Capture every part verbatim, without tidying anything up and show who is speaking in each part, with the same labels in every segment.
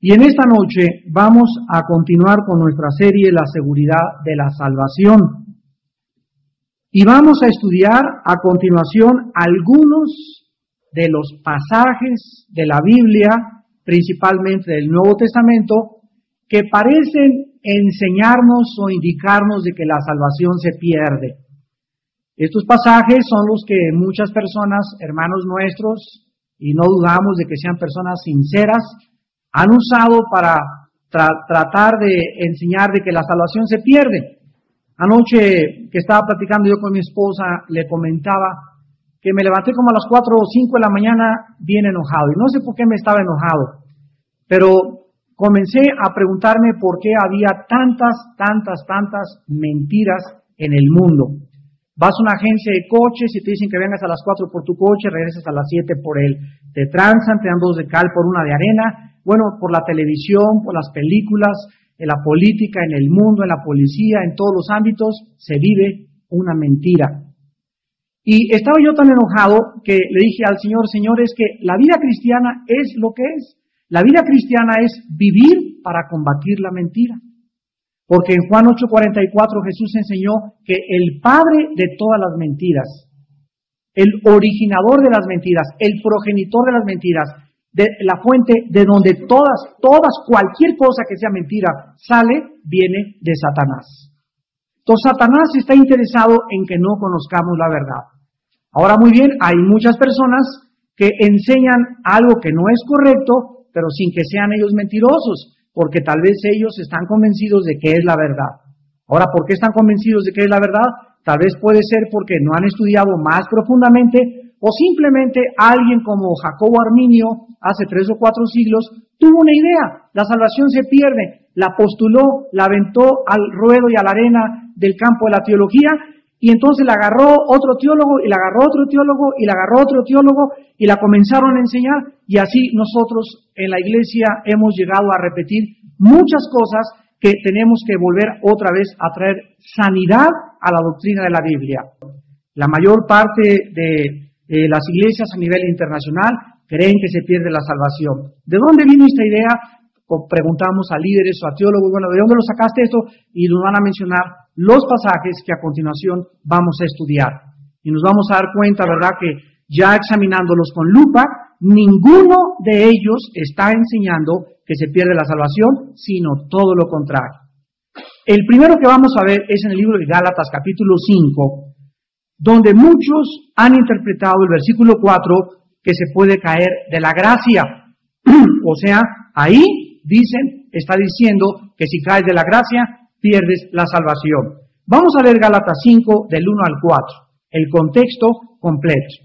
Speaker 1: Y en esta noche vamos a continuar con nuestra serie La seguridad de la salvación. Y vamos a estudiar a continuación algunos de los pasajes de la Biblia, principalmente del Nuevo Testamento, que parecen enseñarnos o indicarnos de que la salvación se pierde. Estos pasajes son los que muchas personas, hermanos nuestros, y no dudamos de que sean personas sinceras, han usado para tra tratar de enseñar de que la salvación se pierde. Anoche que estaba platicando yo con mi esposa, le comentaba que me levanté como a las cuatro o cinco de la mañana bien enojado, y no sé por qué me estaba enojado, pero comencé a preguntarme por qué había tantas, tantas, tantas mentiras en el mundo. Vas a una agencia de coches y te dicen que vengas a las cuatro por tu coche, regresas a las siete por él. Te transan, te dan dos de cal por una de arena. Bueno, por la televisión, por las películas, en la política, en el mundo, en la policía, en todos los ámbitos, se vive una mentira. Y estaba yo tan enojado que le dije al Señor, Señor, es que la vida cristiana es lo que es. La vida cristiana es vivir para combatir la mentira. Porque en Juan ocho cuarenta y cuatro Jesús enseñó que el padre de todas las mentiras, el originador de las mentiras, el progenitor de las mentiras, de la fuente de donde todas, todas, cualquier cosa que sea mentira sale, viene de Satanás. Entonces Satanás está interesado en que no conozcamos la verdad. Ahora muy bien, hay muchas personas que enseñan algo que no es correcto, pero sin que sean ellos mentirosos, porque tal vez ellos están convencidos de que es la verdad. Ahora, ¿por qué están convencidos de que es la verdad? Tal vez puede ser porque no han estudiado más profundamente, o simplemente alguien como Jacobo Arminio, hace tres o cuatro siglos, tuvo una idea. La salvación se pierde. La postuló, la aventó al ruedo y a la arena del campo de la teología, y entonces la agarró otro teólogo, y la agarró otro teólogo, y la agarró otro teólogo, y la comenzaron a enseñar, y así nosotros en la iglesia hemos llegado a repetir muchas cosas que tenemos que volver otra vez a traer sanidad a la doctrina de la Biblia. La mayor parte de eh, las iglesias a nivel internacional creen que se pierde la salvación. ¿De dónde vino esta idea? O preguntamos a líderes o a teólogos, bueno, ¿de dónde lo sacaste esto? Y nos van a mencionar los pasajes que a continuación vamos a estudiar. Y nos vamos a dar cuenta, ¿verdad?, que ya examinándolos con lupa, ninguno de ellos está enseñando que se pierde la salvación, sino todo lo contrario. El primero que vamos a ver es en el libro de Gálatas, capítulo cinco, donde muchos han interpretado el versículo cuatro que se puede caer de la gracia. O sea, ahí dicen, está diciendo que si caes de la gracia, pierdes la salvación. Vamos a leer Gálatas cinco, del uno al cuatro, el contexto completo.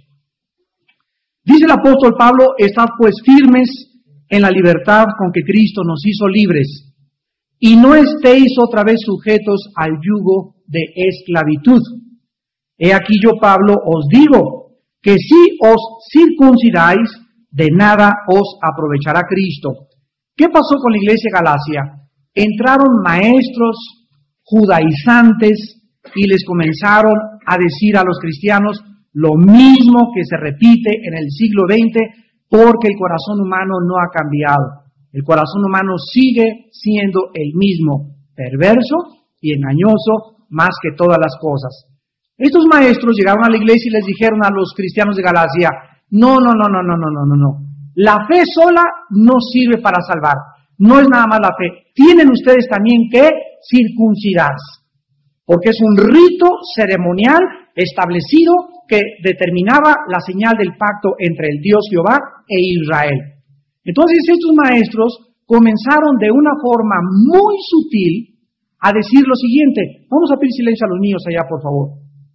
Speaker 1: Dice el apóstol Pablo, estad pues firmes en la libertad con que Cristo nos hizo libres, y no estéis otra vez sujetos al yugo de esclavitud. He aquí yo, Pablo, os digo que si os circuncidáis, de nada os aprovechará Cristo. ¿Qué pasó con la iglesia de Galacia? Entraron maestros judaizantes y les comenzaron a decir a los cristianos lo mismo que se repite en el siglo veinte, porque el corazón humano no ha cambiado. El corazón humano sigue siendo el mismo, perverso y engañoso más que todas las cosas. Estos maestros llegaron a la iglesia y les dijeron a los cristianos de Galacia, no, no, no, no, no, no, no, no, no. La fe sola no sirve para salvar. No es nada más la fe. Tienen ustedes también que circuncidarse, porque es un rito ceremonial establecido que determinaba la señal del pacto entre el Dios Jehová e Israel. Entonces estos maestros comenzaron de una forma muy sutil a decir lo siguiente. Vamos a pedir silencio a los niños allá, por favor.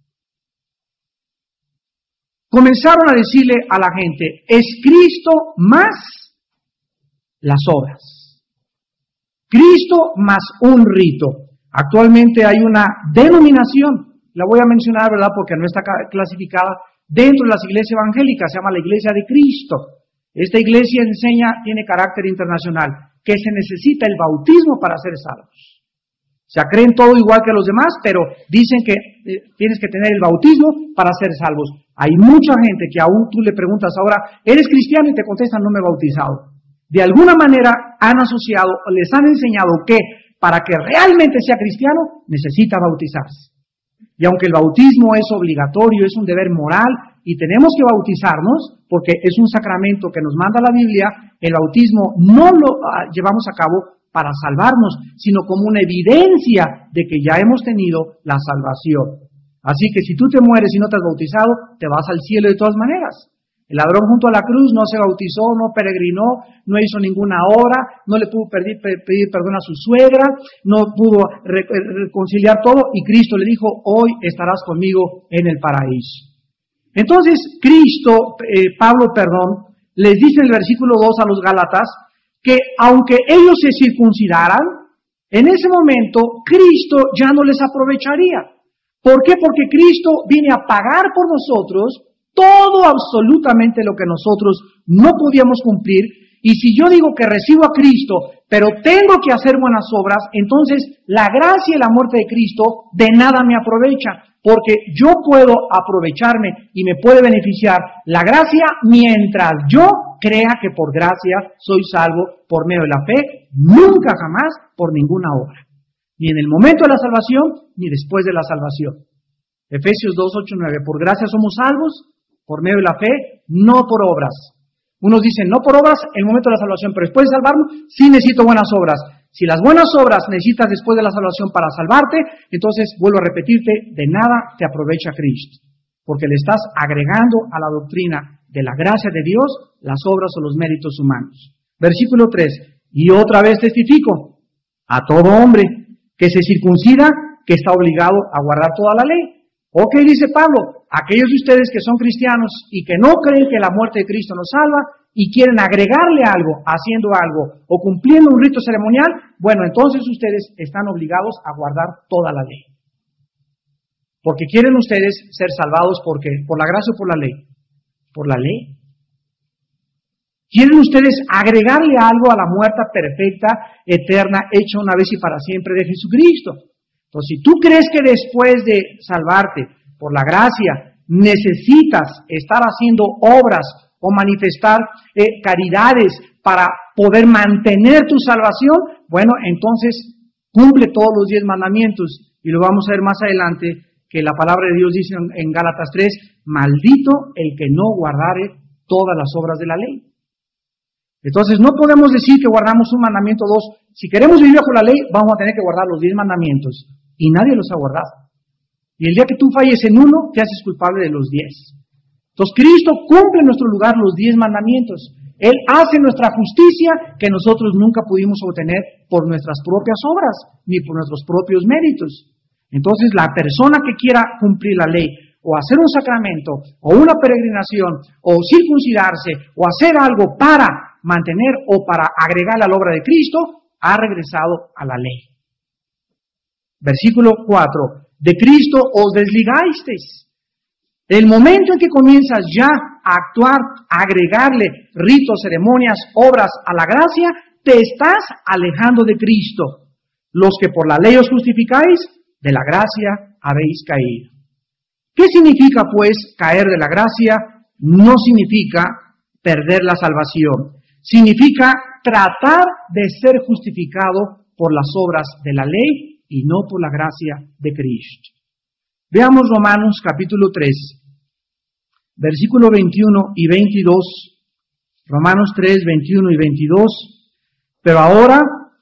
Speaker 1: Comenzaron a decirle a la gente, es Cristo más las obras. Cristo más un rito. Actualmente hay una denominación, la voy a mencionar, ¿verdad?, porque no está clasificada dentro de las iglesias evangélicas, se llama la Iglesia de Cristo. Esta iglesia enseña, tiene carácter internacional, que se necesita el bautismo para ser salvos. O sea, creen todo igual que los demás, pero dicen que eh, tienes que tener el bautismo para ser salvos. Hay mucha gente que aún tú le preguntas ahora, ¿eres cristiano? Y te contestan, no me he bautizado. de alguna manera han asociado o les han enseñado que para que realmente sea cristiano necesita bautizarse. Y aunque el bautismo es obligatorio, es un deber moral y tenemos que bautizarnos porque es un sacramento que nos manda la Biblia, el bautismo no lo uh, llevamos a cabo para salvarnos, sino como una evidencia de que ya hemos tenido la salvación. Así que si tú te mueres y no te has bautizado, te vas al cielo de todas maneras. El ladrón junto a la cruz no se bautizó, no peregrinó, no hizo ninguna obra, no le pudo pedir, pedir perdón a su suegra, no pudo re, reconciliar todo, y Cristo le dijo, hoy estarás conmigo en el paraíso. Entonces, Cristo, eh, Pablo, perdón, les dice en el versículo dos a los Gálatas, que aunque ellos se circuncidaran, en ese momento Cristo ya no les aprovecharía. ¿Por qué? Porque Cristo viene a pagar por nosotros todo absolutamente lo que nosotros no podíamos cumplir. Y si yo digo que recibo a Cristo, pero tengo que hacer buenas obras, entonces la gracia y la muerte de Cristo de nada me aprovecha, porque yo puedo aprovecharme y me puede beneficiar la gracia mientras yo crea que por gracia soy salvo por medio de la fe, nunca jamás por ninguna obra, ni en el momento de la salvación, ni después de la salvación. Efesios dos, ocho, nueve, por gracia somos salvos, por medio de la fe, no por obras. Unos dicen, no por obras en el momento de la salvación, pero después de salvarnos, sí necesito buenas obras. Si las buenas obras necesitas después de la salvación para salvarte, entonces, vuelvo a repetirte, de nada te aprovecha Cristo, porque le estás agregando a la doctrina de la gracia de Dios las obras o los méritos humanos. Versículo tres, y otra vez testifico a todo hombre que se circuncida, que está obligado a guardar toda la ley. Ok, dice Pablo, aquellos de ustedes que son cristianos y que no creen que la muerte de Cristo nos salva y quieren agregarle algo, haciendo algo o cumpliendo un rito ceremonial, bueno, entonces ustedes están obligados a guardar toda la ley. Porque quieren ustedes ser salvados, ¿por qué? ¿Por la gracia o por la ley? Por la ley. ¿Quieren ustedes agregarle algo a la muerte perfecta, eterna, hecha una vez y para siempre de Jesucristo? Entonces, si tú crees que después de salvarte por la gracia necesitas estar haciendo obras o manifestar eh, caridades para poder mantener tu salvación, bueno, entonces cumple todos los diez mandamientos. Y lo vamos a ver más adelante, que la palabra de Dios dice en, en Gálatas tres, maldito el que no guardare todas las obras de la ley. Entonces no podemos decir que guardamos un mandamiento o dos. Si queremos vivir bajo la ley, vamos a tener que guardar los diez mandamientos. Y nadie los ha guardado. Y el día que tú falles en uno, te haces culpable de los diez. Entonces Cristo cumple en nuestro lugar los diez mandamientos. Él hace nuestra justicia que nosotros nunca pudimos obtener por nuestras propias obras, ni por nuestros propios méritos. Entonces la persona que quiera cumplir la ley, o hacer un sacramento, o una peregrinación, o circuncidarse, o hacer algo para mantener o para agregar a la obra de Cristo, ha regresado a la ley. Versículo cuatro, de Cristo os desligasteis. El momento en que comienzas ya a actuar, a agregarle ritos, ceremonias, obras a la gracia, te estás alejando de Cristo. Los que por la ley os justificáis, de la gracia habéis caído. ¿Qué significa pues caer de la gracia? No significa perder la salvación. Significa tratar de ser justificado por las obras de la ley y no por la gracia de Cristo. Veamos Romanos capítulo tres, versículo veintiuno y veintidós. Romanos tres, veintiuno y veintidós. Pero ahora,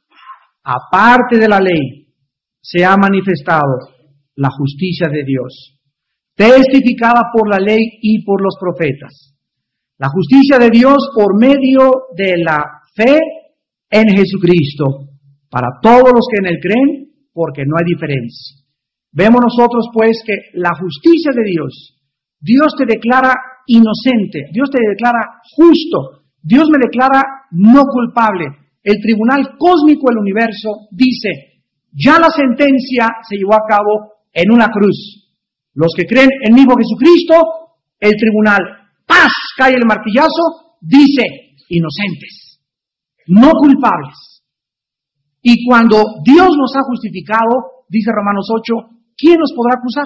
Speaker 1: aparte de la ley, se ha manifestado la justicia de Dios, testificada por la ley y por los profetas. La justicia de Dios por medio de la fe en Jesucristo, para todos los que en Él creen, porque no hay diferencia. Vemos nosotros pues que la justicia de Dios, Dios te declara inocente, Dios te declara justo, Dios me declara no culpable. El tribunal cósmico del universo dice, ya la sentencia se llevó a cabo en una cruz. Los que creen en mi Hijo Jesucristo, el tribunal, ¡paz!, cae el martillazo, dice, inocentes, no culpables. Y cuando Dios nos ha justificado, dice Romanos ocho, ¿quién nos podrá acusar?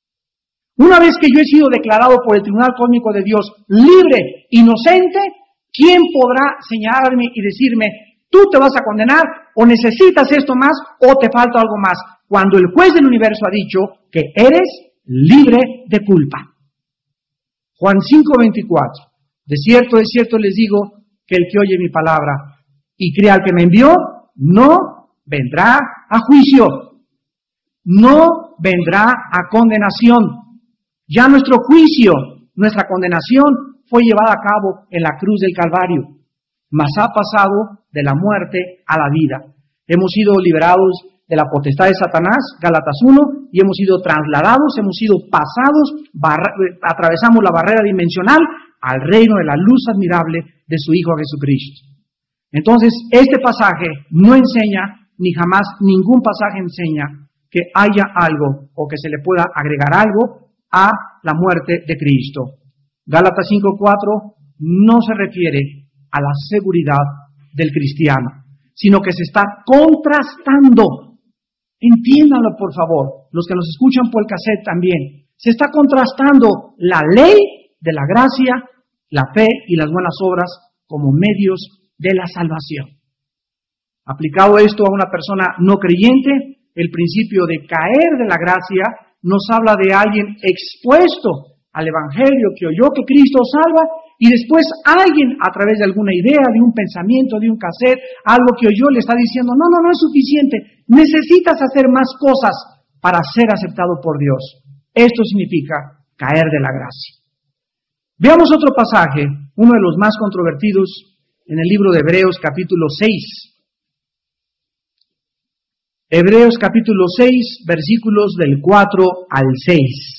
Speaker 1: Una vez que yo he sido declarado por el tribunal cósmico de Dios libre, inocente, ¿quién podrá señalarme y decirme, tú te vas a condenar o necesitas esto más o te falta algo más? Cuando el juez del universo ha dicho que eres libre de culpa. Juan cinco veinticuatro. De cierto, de cierto les digo que el que oye mi palabra y crea al que me envió, no vendrá a juicio, no vendrá a condenación. Ya nuestro juicio, nuestra condenación fue llevada a cabo en la cruz del Calvario, mas ha pasado de la muerte a la vida. Hemos sido liberados de la potestad de Satanás, Gálatas uno, y hemos sido trasladados, hemos sido pasados, atravesamos la barrera dimensional al reino de la luz admirable de su Hijo Jesucristo. Entonces, este pasaje no enseña, ni jamás ningún pasaje enseña, que haya algo o que se le pueda agregar algo a la muerte de Cristo. Gálatas cinco cuatro no se refiere a la seguridad del cristiano, sino que se está contrastando. Entiéndanlo, por favor, los que nos escuchan por el cassette también. Se está contrastando la ley de la gracia, la fe y las buenas obras como medios de la salvación. Aplicado esto a una persona no creyente, el principio de caer de la gracia nos habla de alguien expuesto al Evangelio, que oyó que Cristo salva, y después alguien a través de alguna idea, de un pensamiento, de un cassette, algo que oyó, le está diciendo, no, no, no es suficiente, necesitas hacer más cosas para ser aceptado por Dios. Esto significa caer de la gracia. Veamos otro pasaje, uno de los más controvertidos, en el libro de Hebreos capítulo seis. Hebreos capítulo seis, versículos del cuatro al seis.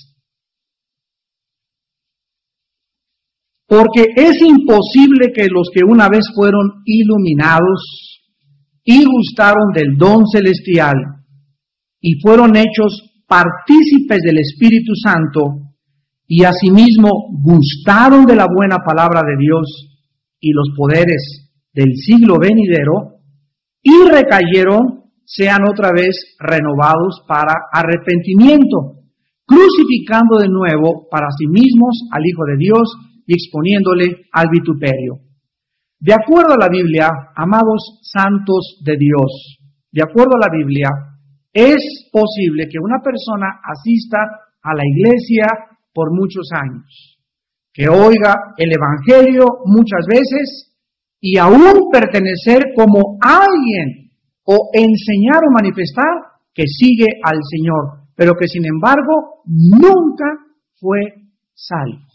Speaker 1: Porque es imposible que los que una vez fueron iluminados y gustaron del don celestial y fueron hechos partícipes del Espíritu Santo y asimismo gustaron de la buena palabra de Dios y los poderes del siglo venidero y recayeron, sean otra vez renovados para arrepentimiento, crucificando de nuevo para sí mismos al Hijo de Dios y exponiéndole al vituperio. De acuerdo a la Biblia, amados santos de Dios, de acuerdo a la Biblia, es posible que una persona asista a la iglesia por muchos años, que oiga el Evangelio muchas veces y aún pertenecer como alguien o enseñar o manifestar que sigue al Señor, pero que sin embargo nunca fue salvo.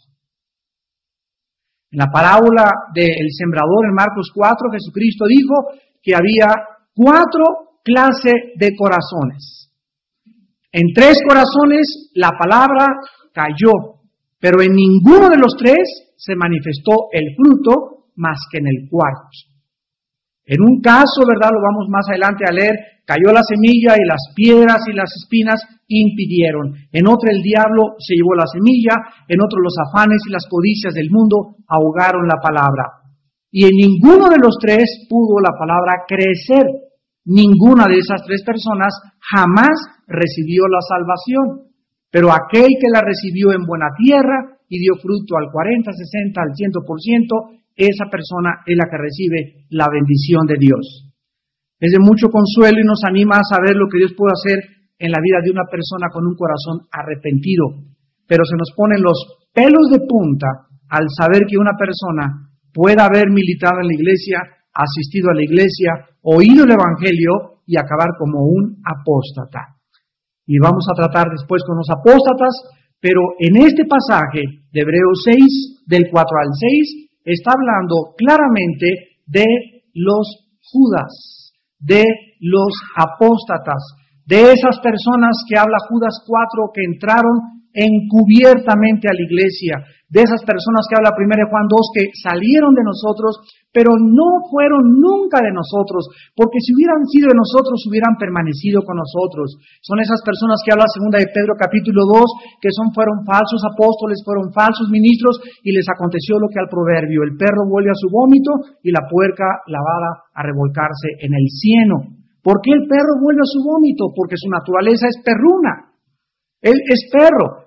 Speaker 1: En la parábola del sembrador en Marcos cuatro, Jesucristo dijo que había cuatro clases de corazones. En tres corazones la palabra cayó, pero en ninguno de los tres se manifestó el fruto más que en el cuarto. En un caso, ¿verdad? Lo vamos más adelante a leer, cayó la semilla y las piedras y las espinas impidieron. En otro el diablo se llevó la semilla, en otro los afanes y las codicias del mundo ahogaron la palabra. Y en ninguno de los tres pudo la palabra crecer. Ninguna de esas tres personas jamás recibió la salvación. Pero aquel que la recibió en buena tierra y dio fruto al cuarenta, sesenta, al cien por ciento, esa persona es la que recibe la bendición de Dios. Es de mucho consuelo y nos anima a saber lo que Dios puede hacer en la vida de una persona con un corazón arrepentido. Pero se nos ponen los pelos de punta al saber que una persona pueda haber militado en la iglesia, asistido a la iglesia, oído el Evangelio y acabar como un apóstata. Y vamos a tratar después con los apóstatas, pero en este pasaje de Hebreos seis, del cuatro al seis, está hablando claramente de los Judas, de los apóstatas, de esas personas que habla Judas cuatro que entraron encubiertamente a la iglesia, de esas personas que habla primero Juan dos que salieron de nosotros, pero no fueron nunca de nosotros, porque si hubieran sido de nosotros, hubieran permanecido con nosotros. Son esas personas que habla segunda de Pedro capítulo dos, que son, fueron falsos apóstoles, fueron falsos ministros, y les aconteció lo que al proverbio, el perro vuelve a su vómito y la puerca lavada a revolcarse en el cieno. ¿Por qué el perro vuelve a su vómito? Porque su naturaleza es perruna. Él es perro.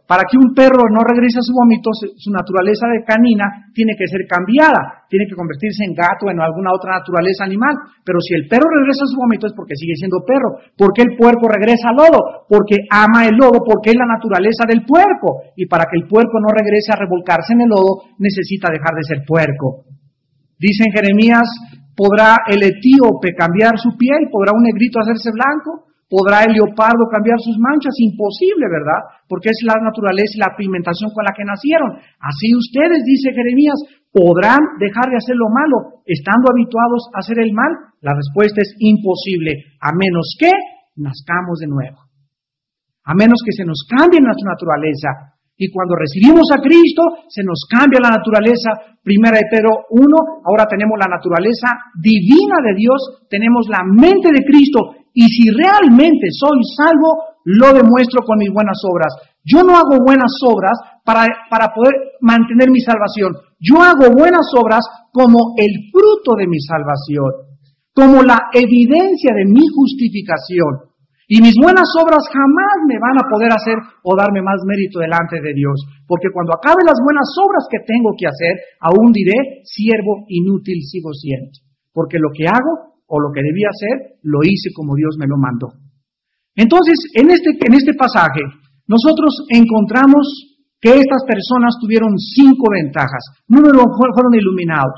Speaker 1: Para que un perro no regrese a su vómito, su naturaleza de canina tiene que ser cambiada, tiene que convertirse en gato o en alguna otra naturaleza animal. Pero si el perro regresa a su vómito es porque sigue siendo perro. ¿Por qué el puerco regresa al lodo? Porque ama el lodo, porque es la naturaleza del puerco. Y para que el puerco no regrese a revolcarse en el lodo, necesita dejar de ser puerco. Dice en Jeremías, ¿podrá el etíope cambiar su piel? ¿Podrá un negrito hacerse blanco? ¿Podrá el leopardo cambiar sus manchas? Imposible, ¿verdad? Porque es la naturaleza y la pigmentación con la que nacieron. Así ustedes, dice Jeremías, ¿podrán dejar de hacer lo malo estando habituados a hacer el mal? La respuesta es imposible, a menos que nazcamos de nuevo. A menos que se nos cambie nuestra naturaleza. Y cuando recibimos a Cristo, se nos cambia la naturaleza. Primera de Pedro uno, ahora tenemos la naturaleza divina de Dios, tenemos la mente de Cristo. Y si realmente soy salvo, lo demuestro con mis buenas obras. Yo no hago buenas obras para, para poder mantener mi salvación. Yo hago buenas obras como el fruto de mi salvación, como la evidencia de mi justificación. Y mis buenas obras jamás me van a poder hacer o darme más mérito delante de Dios. Porque cuando acabe las buenas obras que tengo que hacer, aún diré, siervo inútil sigo siendo. Porque lo que hago o lo que debía hacer, lo hice como Dios me lo mandó. Entonces, en este, en este pasaje, nosotros encontramos que estas personas tuvieron cinco ventajas. Número uno, fueron iluminados.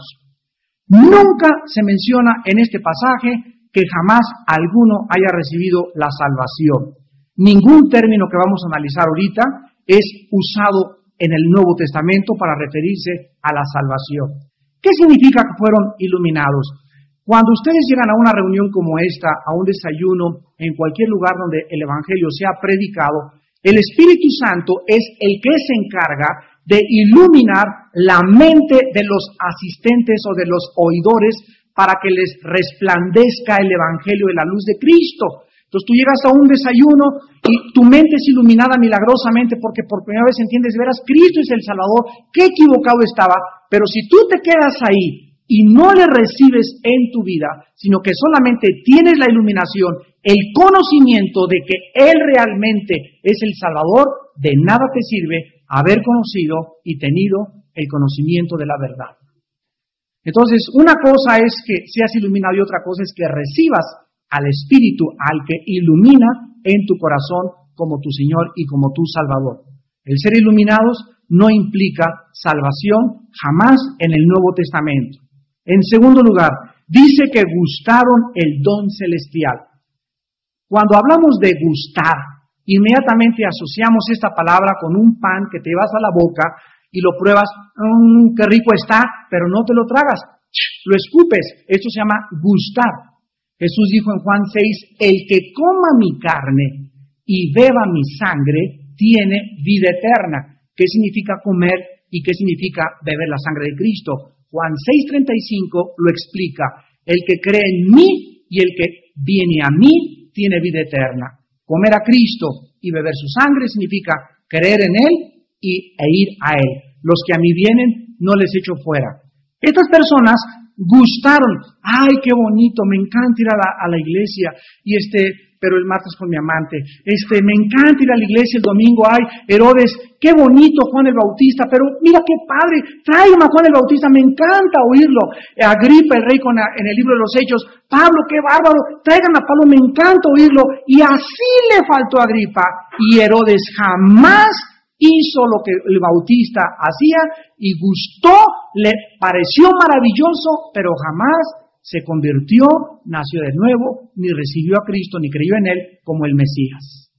Speaker 1: Nunca se menciona en este pasaje que jamás alguno haya recibido la salvación. Ningún término que vamos a analizar ahorita es usado en el Nuevo Testamento para referirse a la salvación. ¿Qué significa que fueron iluminados? Cuando ustedes llegan a una reunión como esta, a un desayuno, en cualquier lugar donde el Evangelio sea predicado, el Espíritu Santo es el que se encarga de iluminar la mente de los asistentes o de los oidores para que les resplandezca el Evangelio de la luz de Cristo. Entonces tú llegas a un desayuno y tu mente es iluminada milagrosamente porque por primera vez entiendes, de veras, Cristo es el Salvador, qué equivocado estaba. Pero si tú te quedas ahí y no le recibes en tu vida, sino que solamente tienes la iluminación, el conocimiento de que Él realmente es el Salvador, de nada te sirve haber conocido y tenido el conocimiento de la verdad. Entonces, una cosa es que seas iluminado y otra cosa es que recibas al Espíritu, al que ilumina en tu corazón como tu Señor y como tu Salvador. El ser iluminados no implica salvación jamás en el Nuevo Testamento. En segundo lugar, dice que gustaron el don celestial. Cuando hablamos de gustar, inmediatamente asociamos esta palabra con un pan que te llevas a la boca y lo pruebas, mmm, qué rico está, pero no te lo tragas, lo escupes. Esto se llama gustar. Jesús dijo en Juan seis, el que coma mi carne y beba mi sangre tiene vida eterna. ¿Qué significa comer y qué significa beber la sangre de Cristo? Juan seis treinta y cinco lo explica. El que cree en mí y el que viene a mí tiene vida eterna. Comer a Cristo y beber su sangre significa creer en Él y, e ir a Él. Los que a mí vienen, no les echo fuera. Estas personas gustaron. ¡Ay, qué bonito! Me encanta ir a la, a la iglesia. Y este, pero el martes con mi amante. Este, me encanta ir a la iglesia el domingo. ¡Ay, Herodes! ¡Qué bonito Juan el Bautista! Pero mira qué padre. Tráigame a Juan el Bautista. Me encanta oírlo. Agripa, el rey con la, en el libro de los Hechos. Pablo, qué bárbaro. Traigan a Pablo. Me encanta oírlo. Y así le faltó a Agripa. Y Herodes jamás hizo lo que el Bautista hacía y gustó, le pareció maravilloso, pero jamás se convirtió, nació de nuevo, ni recibió a Cristo, ni creyó en Él como el Mesías.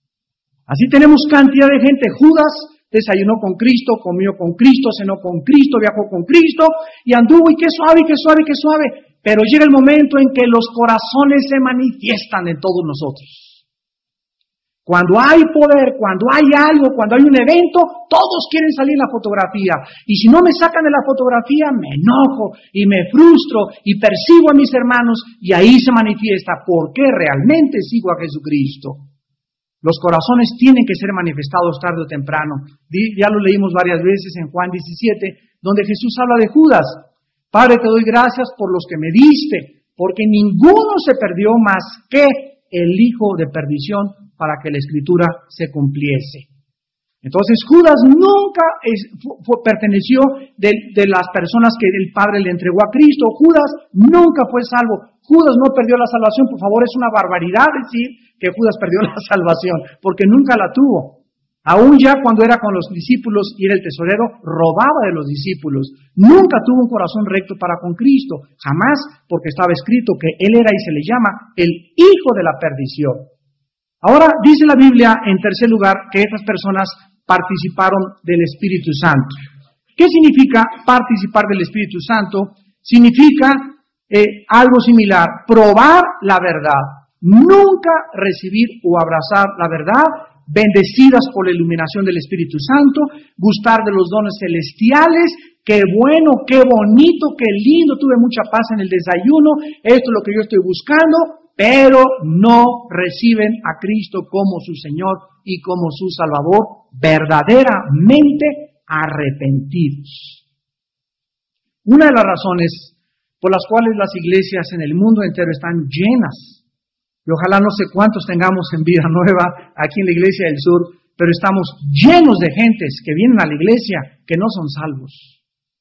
Speaker 1: Así tenemos cantidad de gente. Judas desayunó con Cristo, comió con Cristo, cenó con Cristo, viajó con Cristo y anduvo y qué suave, qué suave, qué suave. Pero llega el momento en que los corazones se manifiestan en todos nosotros. Cuando hay poder, cuando hay algo, cuando hay un evento, todos quieren salir en la fotografía. Y si no me sacan de la fotografía, me enojo y me frustro y persigo a mis hermanos y ahí se manifiesta por qué realmente sigo a Jesucristo. Los corazones tienen que ser manifestados tarde o temprano. Ya lo leímos varias veces en Juan diecisiete, donde Jesús habla de Judas. Padre, te doy gracias por los que me diste, porque ninguno se perdió más que el hijo de perdición, para que la Escritura se cumpliese. Entonces Judas nunca es, fue, perteneció de, de las personas que el Padre le entregó a Cristo. Judas nunca fue salvo. Judas no perdió la salvación. Por favor, es una barbaridad decir que Judas perdió la salvación, porque nunca la tuvo. Aún ya cuando era con los discípulos y era el tesorero, robaba de los discípulos. Nunca tuvo un corazón recto para con Cristo. Jamás, porque estaba escrito que él era y se le llama el hijo de la perdición. Ahora dice la Biblia, en tercer lugar, que estas personas participaron del Espíritu Santo. ¿Qué significa participar del Espíritu Santo? Significa eh, algo similar, probar la verdad, nunca recibir o abrazar la verdad, bendecidas por la iluminación del Espíritu Santo, gustar de los dones celestiales, qué bueno, qué bonito, qué lindo, tuve mucha paz en el desayuno, esto es lo que yo estoy buscando, pero no reciben a Cristo como su Señor y como su Salvador, verdaderamente arrepentidos. Una de las razones por las cuales las iglesias en el mundo entero están llenas, y ojalá no sé cuántos tengamos en Vida Nueva, aquí en la Iglesia del Sur, pero estamos llenos de gentes que vienen a la iglesia que no son salvos.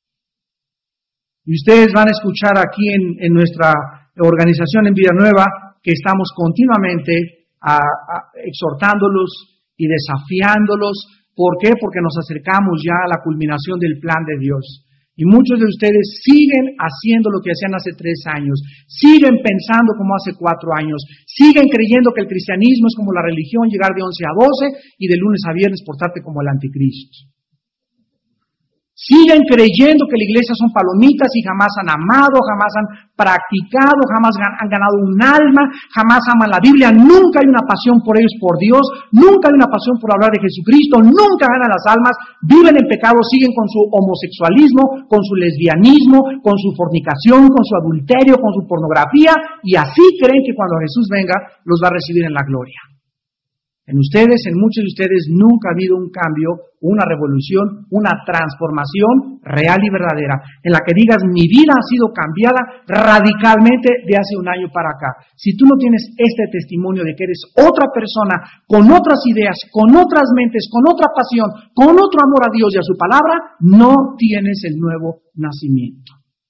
Speaker 1: Y ustedes van a escuchar aquí en, en nuestra organización en Vida Nueva que estamos continuamente a, a, exhortándolos y desafiándolos. ¿Por qué? Porque nos acercamos ya a la culminación del plan de Dios. Y muchos de ustedes siguen haciendo lo que hacían hace tres años, siguen pensando como hace cuatro años, siguen creyendo que el cristianismo es como la religión, llegar de once a doce y de lunes a viernes portarte como el anticristo. Siguen creyendo que la iglesia son palomitas y jamás han amado, jamás han practicado, jamás han ganado un alma, jamás aman la Biblia, nunca hay una pasión por ellos, por Dios, nunca hay una pasión por hablar de Jesucristo, nunca ganan las almas, viven en pecado, siguen con su homosexualismo, con su lesbianismo, con su fornicación, con su adulterio, con su pornografía, y así creen que cuando Jesús venga los va a recibir en la gloria. En ustedes, en muchos de ustedes, nunca ha habido un cambio, una revolución, una transformación real y verdadera, en la que digas, mi vida ha sido cambiada radicalmente de hace un año para acá. Si tú no tienes este testimonio de que eres otra persona, con otras ideas, con otras mentes, con otra pasión, con otro amor a Dios y a su palabra, no tienes el nuevo nacimiento.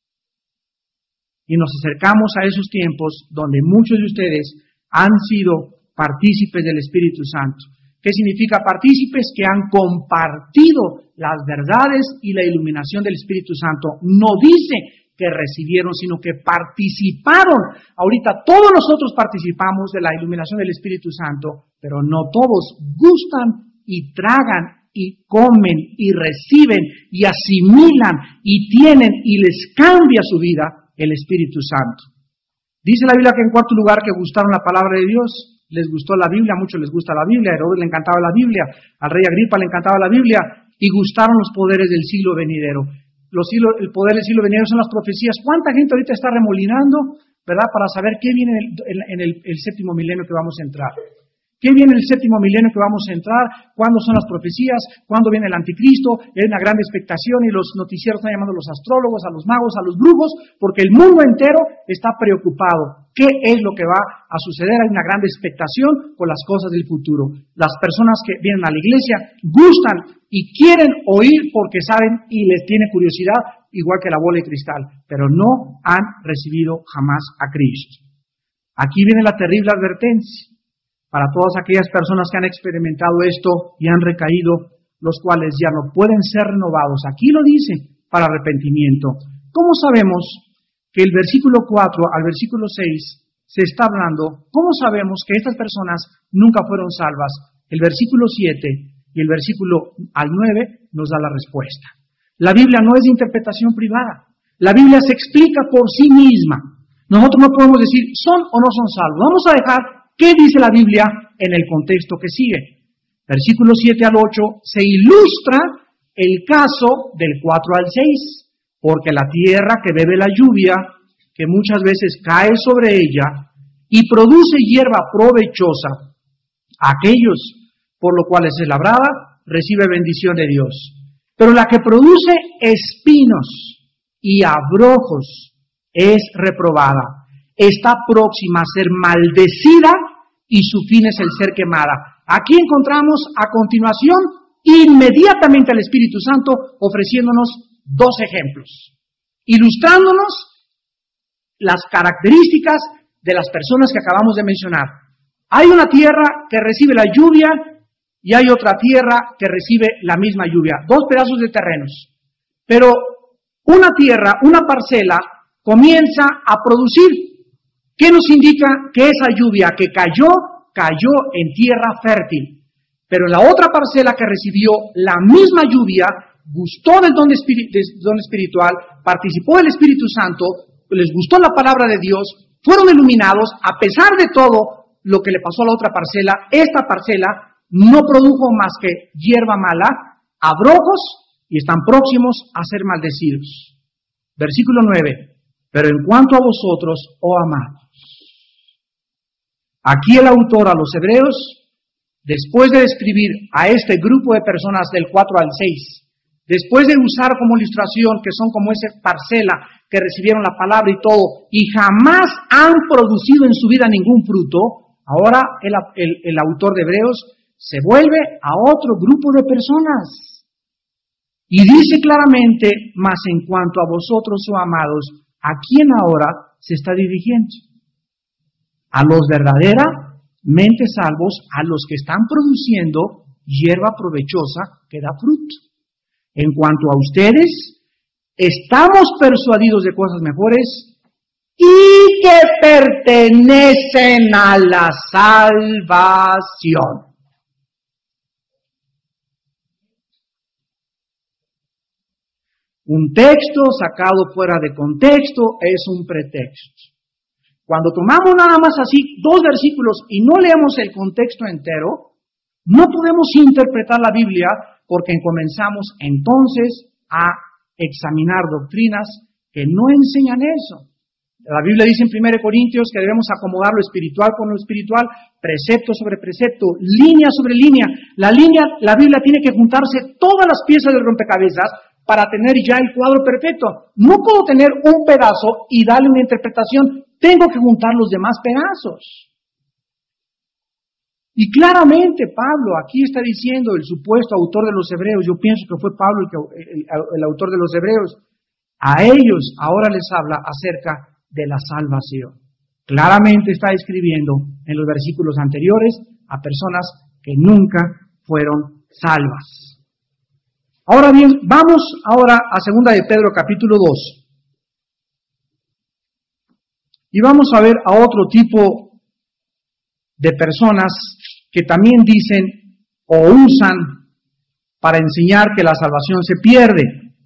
Speaker 1: Y nos acercamos a esos tiempos donde muchos de ustedes han sido partícipes del Espíritu Santo. ¿Qué significa partícipes? Que han compartido las verdades y la iluminación del Espíritu Santo. No dice que recibieron, sino que participaron. Ahorita todos nosotros participamos de la iluminación del Espíritu Santo, pero no todos gustan y tragan y comen y reciben y asimilan y tienen y les cambia su vida el Espíritu Santo. Dice la Biblia que en cuarto lugar que gustaron la palabra de Dios. Les gustó la Biblia, a muchos les gusta la Biblia, a Herodes le encantaba la Biblia, al rey Agripa le encantaba la Biblia, y gustaron los poderes del siglo venidero. Los siglo, el poder del siglo venidero son las profecías. ¿Cuánta gente ahorita está remolinando, verdad, para saber qué viene en, el, en el, el séptimo milenio que vamos a entrar? ¿Qué viene en el séptimo milenio que vamos a entrar? ¿Cuándo son las profecías? ¿Cuándo viene el anticristo? Hay una gran expectación y los noticieros están llamando a los astrólogos, a los magos, a los brujos, porque el mundo entero está preocupado. ¿Qué es lo que va a suceder? Hay una gran expectación por las cosas del futuro. Las personas que vienen a la iglesia gustan y quieren oír porque saben y les tiene curiosidad, igual que la bola de cristal, pero no han recibido jamás a Cristo. Aquí viene la terrible advertencia para todas aquellas personas que han experimentado esto y han recaído, los cuales ya no pueden ser renovados. Aquí lo dice, para arrepentimiento. ¿Cómo sabemos que el versículo cuatro al versículo seis se está hablando? ¿Cómo sabemos que estas personas nunca fueron salvas? El versículo siete y el versículo al nueve nos da la respuesta. La Biblia no es de interpretación privada. La Biblia se explica por sí misma. Nosotros no podemos decir, ¿son o no son salvos? Vamos a dejar qué dice la Biblia en el contexto que sigue. Versículo siete al ocho se ilustra el caso del cuatro al seis. Porque la tierra que bebe la lluvia, que muchas veces cae sobre ella, y produce hierba provechosa, aquellos por lo cual es labrada, recibe bendición de Dios. Pero la que produce espinos y abrojos es reprobada, está próxima a ser maldecida y su fin es el ser quemada. Aquí encontramos a continuación inmediatamente al Espíritu Santo ofreciéndonos dos ejemplos, ilustrándonos las características de las personas que acabamos de mencionar. Hay una tierra que recibe la lluvia y hay otra tierra que recibe la misma lluvia, dos pedazos de terrenos. Pero una tierra, una parcela, comienza a producir. ¿Qué nos indica? Que esa lluvia que cayó, cayó en tierra fértil. Pero la otra parcela que recibió la misma lluvia, gustó del don, espir- del don espiritual, participó del Espíritu Santo, les gustó la palabra de Dios, fueron iluminados. A pesar de todo lo que le pasó a la otra parcela, esta parcela no produjo más que hierba mala, abrojos, y están próximos a ser maldecidos. Versículo nueve. Pero en cuanto a vosotros, oh amados. Aquí el autor a los hebreos, después de describir a este grupo de personas del cuatro al seis, después de usar como ilustración que son como esa parcela que recibieron la palabra y todo, y jamás han producido en su vida ningún fruto, ahora el, el, el autor de Hebreos se vuelve a otro grupo de personas. Y dice claramente, mas en cuanto a vosotros, oh amados, ¿a quién ahora se está dirigiendo? A los verdaderamente salvos, a los que están produciendo hierba provechosa que da fruto. En cuanto a ustedes, estamos persuadidos de cosas mejores y que pertenecen a la salvación. Un texto sacado fuera de contexto es un pretexto. Cuando tomamos nada más así dos versículos y no leemos el contexto entero, no podemos interpretar la Biblia porque comenzamos entonces a examinar doctrinas que no enseñan eso. La Biblia dice en primera Corintios que debemos acomodar lo espiritual con lo espiritual, precepto sobre precepto, línea sobre línea. La línea, la Biblia tiene que juntarse todas las piezas del rompecabezas para tener ya el cuadro perfecto. No puedo tener un pedazo y darle una interpretación, tengo que juntar los demás pedazos. Y claramente Pablo aquí está diciendo, el supuesto autor de los Hebreos, yo pienso que fue Pablo el, que, el, el autor de los Hebreos, a ellos ahora les habla acerca de la salvación. Claramente está escribiendo en los versículos anteriores a personas que nunca fueron salvas. Ahora bien, vamos ahora a segunda de Pedro capítulo dos. Y vamos a ver a otro tipo de personas que también dicen o usan para enseñar que la salvación se pierde.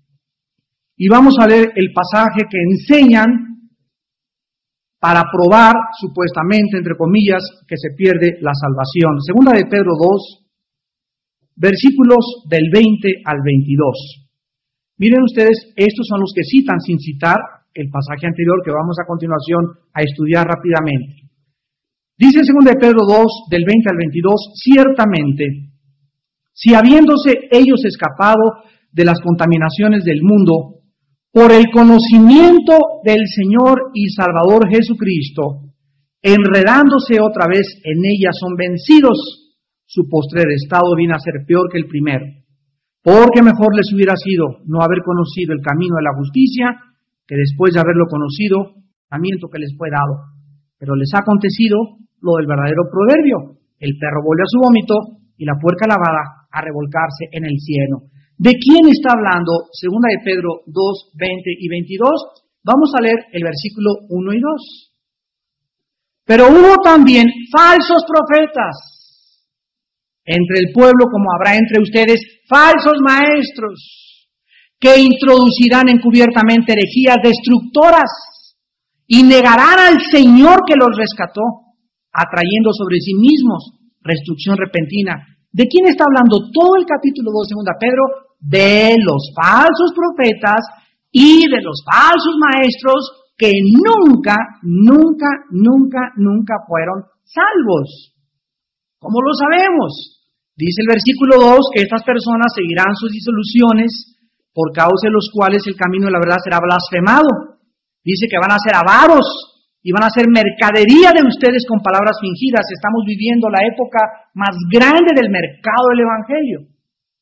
Speaker 1: Y vamos a leer el pasaje que enseñan para probar, supuestamente, entre comillas, que se pierde la salvación. Segunda de Pedro dos, versículos del veinte al veintidós. Miren ustedes, estos son los que citan sin citar el pasaje anterior que vamos a continuación a estudiar rápidamente. Dice en segunda de Pedro dos, del veinte al veintidós, ciertamente, si habiéndose ellos escapado de las contaminaciones del mundo, por el conocimiento del Señor y Salvador Jesucristo, enredándose otra vez en ellas son vencidos, su postrer estado viene a ser peor que el primero. Porque mejor les hubiera sido no haber conocido el camino de la justicia, que después de haberlo conocido, el mandamiento que les fue dado. Pero les ha acontecido lo del verdadero proverbio: el perro vuelve a su vómito y la puerca lavada a revolcarse en el cieno. ¿De quién está hablando? Segunda de Pedro dos, veinte y veintidós. Vamos a leer el versículo uno y dos. Pero hubo también falsos profetas entre el pueblo, como habrá entre ustedes falsos maestros, que introducirán encubiertamente herejías destructoras y negarán al Señor que los rescató, atrayendo sobre sí mismos destrucción repentina. ¿De quién está hablando todo el capítulo dos, segunda Pedro? De los falsos profetas y de los falsos maestros que nunca, nunca, nunca, nunca fueron salvos. ¿Cómo lo sabemos? Dice el versículo dos que estas personas seguirán sus disoluciones, por causa de los cuales el camino de la verdad será blasfemado. Dice que van a ser avaros y van a ser mercadería de ustedes con palabras fingidas. Estamos viviendo la época más grande del mercado del Evangelio.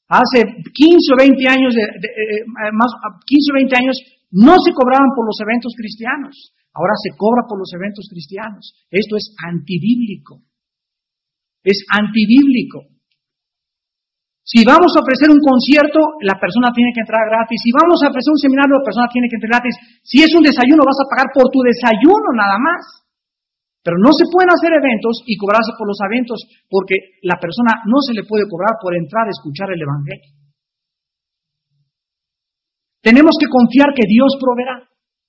Speaker 1: Hace quince o veinte años, de, de, de, más, quince o veinte años, no se cobraban por los eventos cristianos. Ahora se cobra por los eventos cristianos. Esto es antibíblico. Es antibíblico. Si vamos a ofrecer un concierto, la persona tiene que entrar gratis. Si vamos a ofrecer un seminario, la persona tiene que entrar gratis. Si es un desayuno, vas a pagar por tu desayuno nada más. Pero no se pueden hacer eventos y cobrarse por los eventos, porque la persona no se le puede cobrar por entrar a escuchar el Evangelio. Tenemos que confiar que Dios proveerá.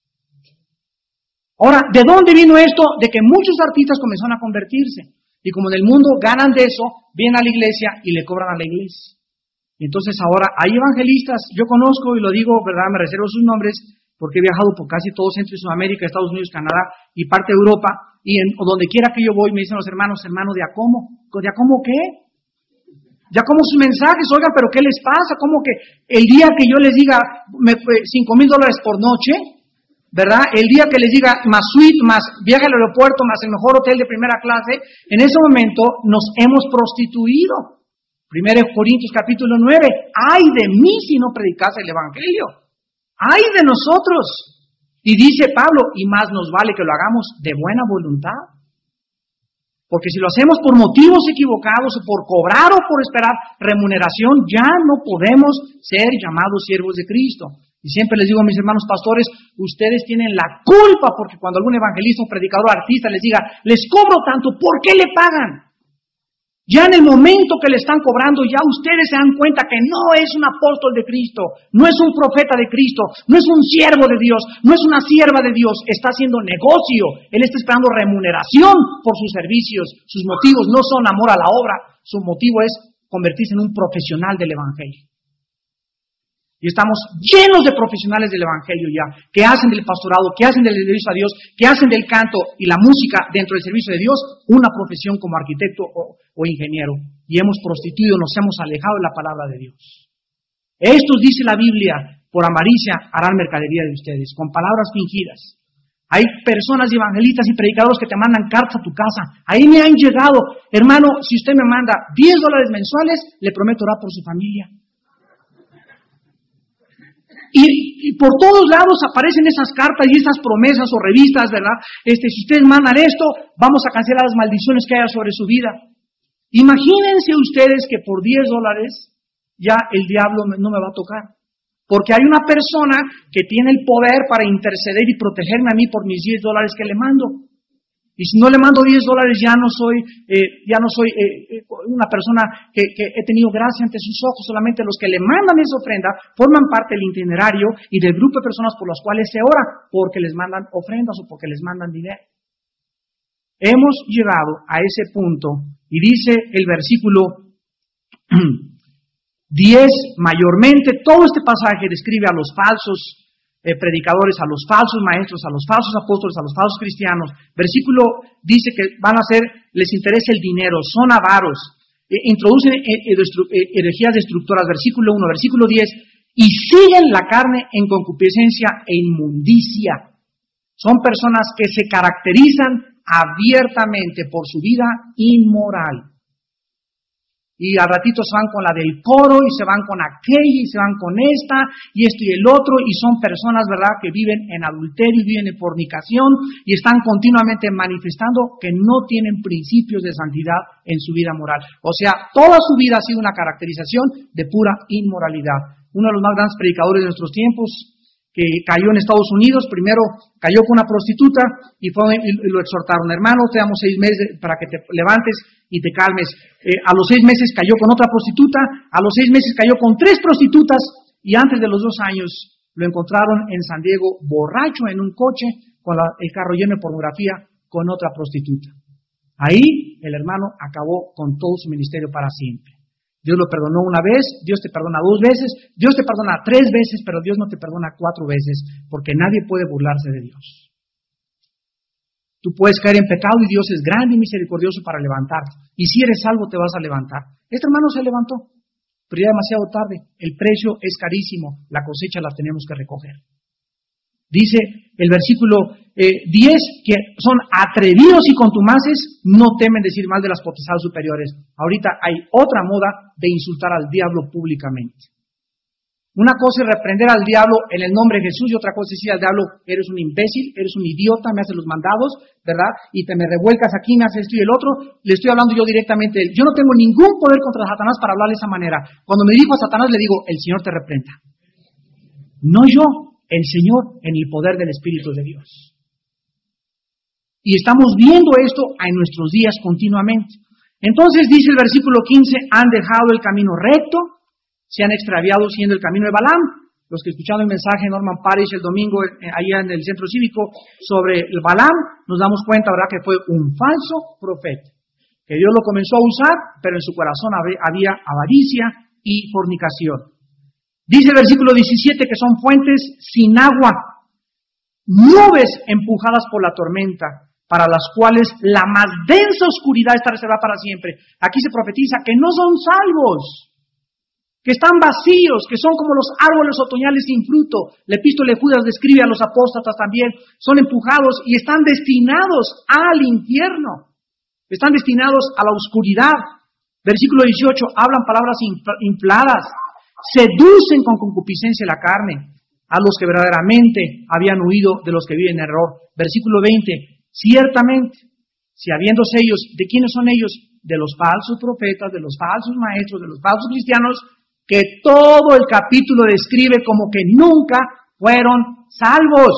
Speaker 1: Ahora, ¿de dónde vino esto? De que muchos artistas comenzaron a convertirse. Y como en el mundo ganan de eso, vienen a la iglesia y le cobran a la iglesia. Y entonces ahora hay evangelistas, yo conozco y lo digo, ¿verdad? Me reservo sus nombres porque he viajado por casi todo Centro y Sudamérica, Estados Unidos, Canadá y parte de Europa. Y en, o donde quiera que yo voy me dicen los hermanos, hermano, ¿de a cómo? ¿De a cómo qué? Ya como sus mensajes, oigan, pero ¿qué les pasa? ¿Cómo que el día que yo les diga me, cinco mil dólares por noche? ¿Verdad? El día que les diga más suite, más viaje al aeropuerto, más el mejor hotel de primera clase, en ese momento nos hemos prostituido. Primero Corintios capítulo nueve, ¡ay de mí si no predicase el Evangelio! ¡Ay de nosotros! Y dice Pablo, y más nos vale que lo hagamos de buena voluntad. Porque si lo hacemos por motivos equivocados o por cobrar o por esperar remuneración, ya no podemos ser llamados siervos de Cristo. Y siempre les digo a mis hermanos pastores, ustedes tienen la culpa porque cuando algún evangelista, un predicador, artista les diga, les cobro tanto, ¿por qué le pagan? Ya en el momento que le están cobrando, ya ustedes se dan cuenta que no es un apóstol de Cristo, no es un profeta de Cristo, no es un siervo de Dios, no es una sierva de Dios, está haciendo negocio, él está esperando remuneración por sus servicios, sus motivos no son amor a la obra, su motivo es convertirse en un profesional del Evangelio. Y estamos llenos de profesionales del Evangelio ya, que hacen del pastorado, que hacen del servicio a Dios, que hacen del canto y la música dentro del servicio de Dios una profesión como arquitecto o, o ingeniero. Y hemos prostituido, nos hemos alejado de la palabra de Dios. Estos, dice la Biblia, por avaricia harán mercadería de ustedes, con palabras fingidas. Hay personas evangelistas y predicadores que te mandan cartas a tu casa. Ahí me han llegado, hermano, si usted me manda diez dólares mensuales, le prometo orar por su familia. Y, y por todos lados aparecen esas cartas y esas promesas o revistas, ¿verdad? Este, si ustedes mandan esto, vamos a cancelar las maldiciones que haya sobre su vida. Imagínense ustedes que por diez dólares ya el diablo no me va a tocar. Porque hay una persona que tiene el poder para interceder y protegerme a mí por mis diez dólares que le mando. Y si no le mando diez dólares, ya no soy, eh, ya no soy eh, una persona que, que he tenido gracia ante sus ojos. Solamente los que le mandan esa ofrenda forman parte del itinerario y del grupo de personas por las cuales se ora, porque les mandan ofrendas o porque les mandan dinero. Hemos llegado a ese punto y dice el versículo diez, mayormente, todo este pasaje describe a los falsos Eh, predicadores, a los falsos maestros, a los falsos apóstoles, a los falsos cristianos. Versículo dice que van a ser, les interesa el dinero, son avaros, eh, introducen herejías destructoras. Versículo uno, versículo diez, y siguen la carne en concupiscencia e inmundicia. Son personas que se caracterizan abiertamente por su vida inmoral. Y al ratito se van con la del coro, y se van con aquella, y se van con esta, y esto y el otro, y son personas, ¿verdad?, que viven en adulterio, y viven en fornicación, y están continuamente manifestando que no tienen principios de santidad en su vida moral. O sea, toda su vida ha sido una caracterización de pura inmoralidad. Uno de los más grandes predicadores de nuestros tiempos, que cayó en Estados Unidos, primero cayó con una prostituta, y, fue, y lo exhortaron, hermano, te damos seis meses para que te levantes y te calmes. Eh, a los seis meses cayó con otra prostituta, a los seis meses cayó con tres prostitutas, y antes de los dos años lo encontraron en San Diego borracho en un coche con la, el carro lleno de pornografía con otra prostituta. Ahí el hermano acabó con todo su ministerio para siempre. Dios lo perdonó una vez, Dios te perdona dos veces, Dios te perdona tres veces, pero Dios no te perdona cuatro veces, porque nadie puede burlarse de Dios. Tú puedes caer en pecado y Dios es grande y misericordioso para levantarte. Y si eres salvo te vas a levantar. Este hermano se levantó, pero ya demasiado tarde. El precio es carísimo, la cosecha la tenemos que recoger. Dice el versículo eh, diez, que son atrevidos y contumaces, no temen decir mal de las potestades superiores. Ahorita hay otra moda de insultar al diablo públicamente. Una cosa es reprender al diablo en el nombre de Jesús y otra cosa es decir al diablo, eres un imbécil, eres un idiota, me haces los mandados, ¿verdad? Y te me revuelcas aquí, me haces esto y el otro. Le estoy hablando yo directamente. Yo no tengo ningún poder contra Satanás para hablar de esa manera. Cuando me dirijo a Satanás le digo, el Señor te reprenda. No yo, el Señor en el poder del Espíritu de Dios. Y estamos viendo esto en nuestros días continuamente. Entonces dice el versículo quince, han dejado el camino recto, se han extraviado siendo el camino de Balaam. Los que escucharon el mensaje de Norman Parish el domingo allá en el centro cívico sobre el Balaam, nos damos cuenta, ¿verdad?, que fue un falso profeta, que Dios lo comenzó a usar, pero en su corazón había avaricia y fornicación. Dice el versículo diecisiete que son fuentes sin agua, nubes empujadas por la tormenta, para las cuales la más densa oscuridad está reservada para siempre. Aquí se profetiza que no son salvos, que están vacíos, que son como los árboles otoñales sin fruto. La epístola de Judas describe a los apóstatas también, son empujados y están destinados al infierno, están destinados a la oscuridad. Versículo dieciocho, hablan palabras infladas, seducen con concupiscencia la carne a los que verdaderamente habían huido de los que viven en error. Versículo veinte, ciertamente, si habiéndose ellos, ¿de quiénes son ellos? De los falsos profetas, de los falsos maestros, de los falsos cristianos, que todo el capítulo describe como que nunca fueron salvos.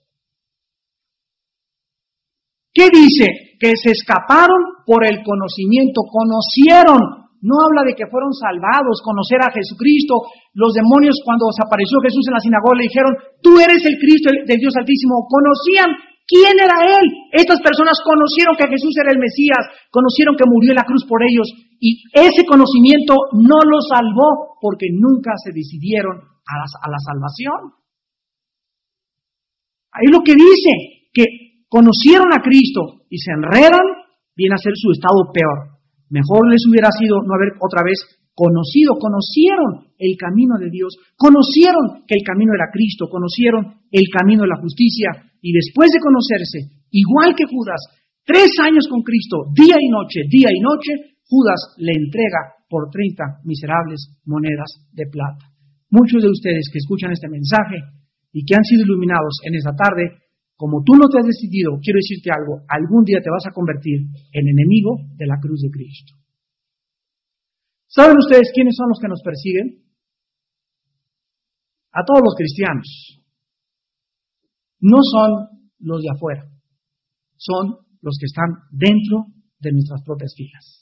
Speaker 1: ¿Qué dice? Que se escaparon por el conocimiento, conocieron. No habla de que fueron salvados, conocer a Jesucristo. Los demonios, cuando se apareció Jesús en la sinagoga, le dijeron, tú eres el Cristo del Dios Altísimo. Conocían quién era Él. Estas personas conocieron que Jesús era el Mesías, conocieron que murió en la cruz por ellos. Y ese conocimiento no los salvó porque nunca se decidieron a la, a la salvación. Ahí lo que dice, que conocieron a Cristo y se enredan, viene a ser su estado peor. Mejor les hubiera sido no haber otra vez conocido, conocieron el camino de Dios, conocieron que el camino era Cristo, conocieron el camino de la justicia y después de conocerse, igual que Judas, tres años con Cristo, día y noche, día y noche, Judas le entrega por treinta miserables monedas de plata. Muchos de ustedes que escuchan este mensaje y que han sido iluminados en esta tarde, como tú no te has decidido, quiero decirte algo, algún día te vas a convertir en enemigo de la cruz de Cristo. ¿Saben ustedes quiénes son los que nos persiguen? A todos los cristianos. No son los de afuera, son los que están dentro de nuestras propias filas.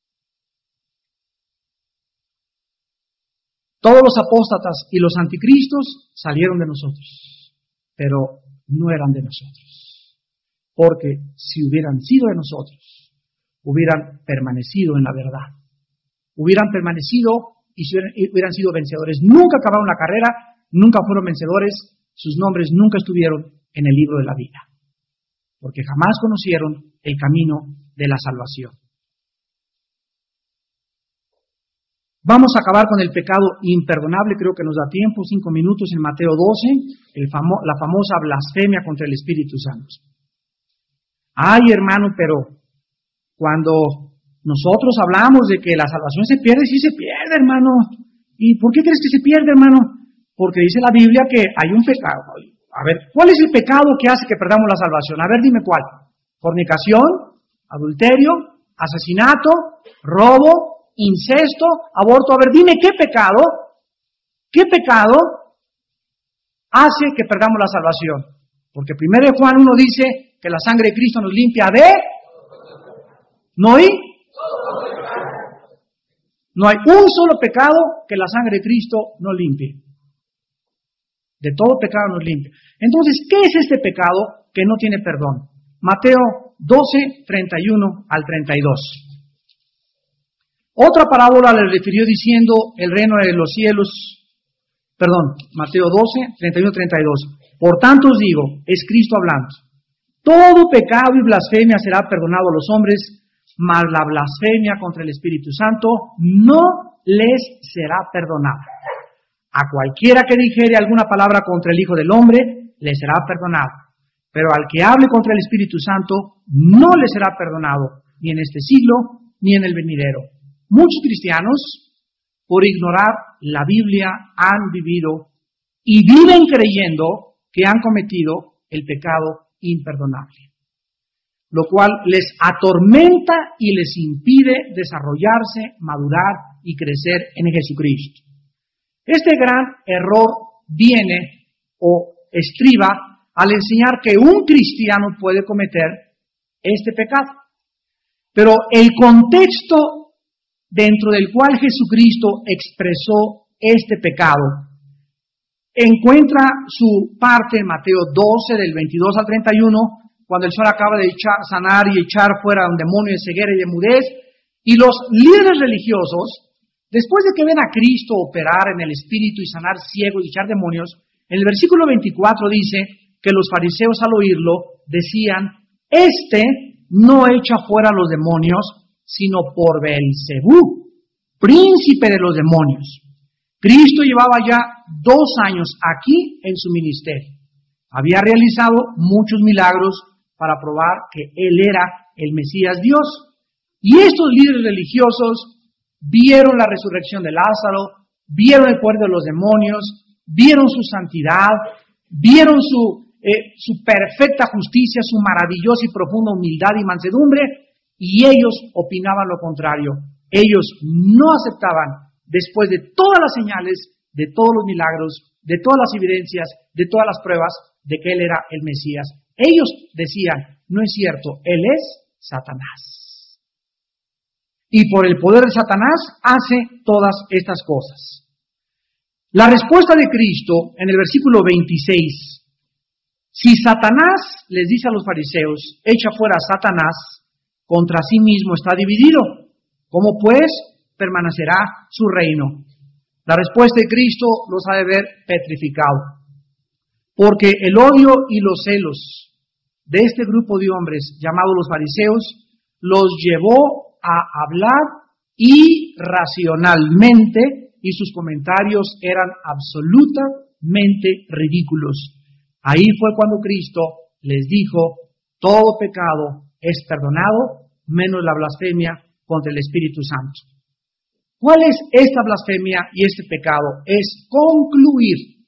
Speaker 1: Todos los apóstatas y los anticristos salieron de nosotros, pero no eran de nosotros, porque si hubieran sido de nosotros, hubieran permanecido en la verdad, hubieran permanecido y hubieran sido vencedores. Nunca acabaron la carrera, nunca fueron vencedores, sus nombres nunca estuvieron en el libro de la vida, porque jamás conocieron el camino de la salvación. Vamos a acabar con el pecado imperdonable, creo que nos da tiempo, cinco minutos en Mateo doce, el famo- la famosa blasfemia contra el Espíritu Santo. Ay, hermano, pero cuando nosotros hablamos de que la salvación se pierde, sí se pierde, hermano. ¿Y por qué crees que se pierde, hermano? Porque dice la Biblia que hay un pecado. A ver, ¿cuál es el pecado que hace que perdamos la salvación? A ver, dime cuál. Fornicación, adulterio, asesinato, robo, incesto, aborto. A ver, dime qué pecado, qué pecado hace que perdamos la salvación. Porque primero Juan uno dice que la sangre de Cristo nos limpia de... ¿No hay? No hay un solo pecado que la sangre de Cristo no limpie. De todo pecado nos limpia. Entonces, ¿qué es este pecado que no tiene perdón? Mateo doce, treinta y uno al treinta y dos. Otra parábola le refirió diciendo el reino de los cielos, perdón, Mateo doce, treinta y uno, treinta y dos. Por tanto os digo, es Cristo hablando, todo pecado y blasfemia será perdonado a los hombres, mas la blasfemia contra el Espíritu Santo no les será perdonada. A cualquiera que dijere alguna palabra contra el Hijo del Hombre, le será perdonado. Pero al que hable contra el Espíritu Santo, no le será perdonado, ni en este siglo, ni en el venidero. Muchos cristianos, por ignorar la Biblia, han vivido y viven creyendo que han cometido el pecado imperdonable, lo cual les atormenta y les impide desarrollarse, madurar y crecer en Jesucristo. Este gran error viene o estriba al enseñar que un cristiano puede cometer este pecado. Pero el contexto dentro del cual Jesucristo expresó este pecado encuentra su parte en Mateo doce, del veintidós al treinta y uno, cuando el Señor acaba de echar, sanar y echar fuera a un demonio de ceguera y de mudez, y los líderes religiosos, después de que ven a Cristo operar en el Espíritu y sanar ciegos y echar demonios, en el versículo veinticuatro dice que los fariseos al oírlo decían, este no echa fuera los demonios, sino por Beelzebú, príncipe de los demonios. Cristo llevaba ya dos años aquí en su ministerio. Había realizado muchos milagros para probar que Él era el Mesías Dios. Y estos líderes religiosos vieron la resurrección de Lázaro, vieron el poder de los demonios, vieron su santidad, vieron su, eh, su perfecta justicia, su maravillosa y profunda humildad y mansedumbre, y ellos opinaban lo contrario. Ellos no aceptaban, después de todas las señales, de todos los milagros, de todas las evidencias, de todas las pruebas, de que Él era el Mesías. Ellos decían, no es cierto, Él es Satanás. Y por el poder de Satanás hace todas estas cosas. La respuesta de Cristo en el versículo veintiséis, si Satanás, les dice a los fariseos, echa fuera a Satanás, contra sí mismo está dividido. ¿Cómo pues permanecerá su reino? La respuesta de Cristo los ha de ver petrificado. Porque el odio y los celos de este grupo de hombres llamados los fariseos los llevó a hablar irracionalmente y sus comentarios eran absolutamente ridículos. Ahí fue cuando Cristo les dijo, todo pecado es perdonado, menos la blasfemia contra el Espíritu Santo. ¿Cuál es esta blasfemia y este pecado? Es concluir,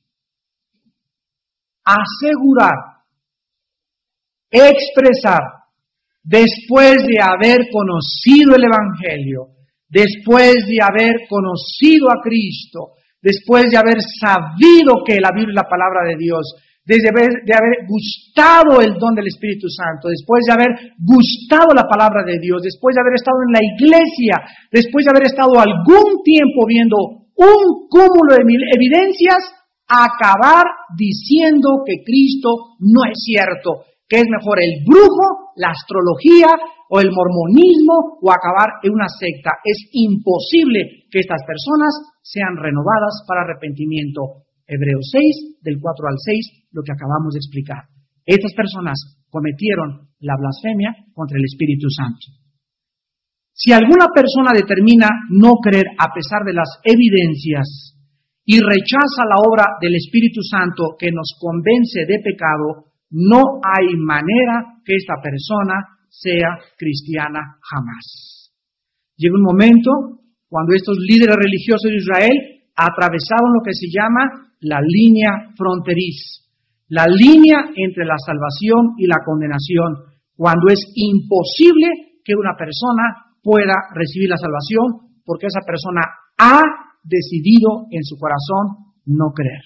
Speaker 1: asegurar, expresar, después de haber conocido el Evangelio, después de haber conocido a Cristo, después de haber sabido que la Biblia es la palabra de Dios, desde haber, de haber gustado el don del Espíritu Santo, después de haber gustado la palabra de Dios, después de haber estado en la iglesia, después de haber estado algún tiempo viendo un cúmulo de evidencias, acabar diciendo que Cristo no es cierto, que es mejor el brujo, la astrología o el mormonismo o acabar en una secta. Es imposible que estas personas sean renovadas para arrepentimiento. Hebreos seis, del cuatro al seis, lo que acabamos de explicar. Estas personas cometieron la blasfemia contra el Espíritu Santo. Si alguna persona determina no creer a pesar de las evidencias y rechaza la obra del Espíritu Santo que nos convence de pecado, no hay manera que esta persona sea cristiana jamás. Llega un momento cuando estos líderes religiosos de Israel atravesaron lo que se llama la línea fronteriz, la línea entre la salvación y la condenación, cuando es imposible que una persona pueda recibir la salvación porque esa persona ha decidido en su corazón no creer.